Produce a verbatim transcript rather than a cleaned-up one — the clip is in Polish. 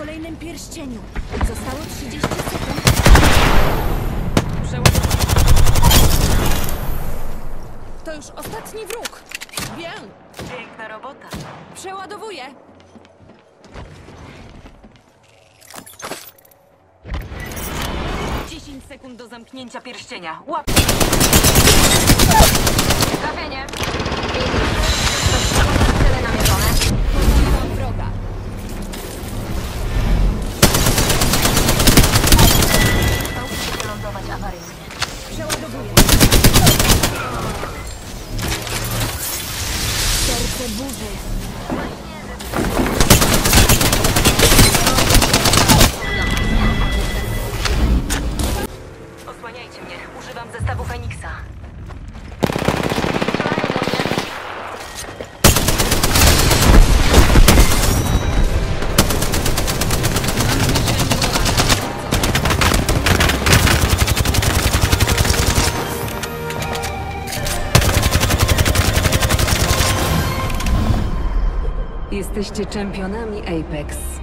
kolejnym pierścieniu. Zostało trzydzieści sekund. Przeładowanie. To już ostatni wróg. Wiem. Piękna robota. Przeładowuję. dziesięć sekund do zamknięcia pierścienia. Łap! Trafienie. Cele namierzone. Pokonałam wroga. Całkowicie wylądować awaryjnie. Przeładowuję. Serce burzy. Osłaniajcie mnie. Używam zestawu Feniksa. Jesteście czempionami Apex.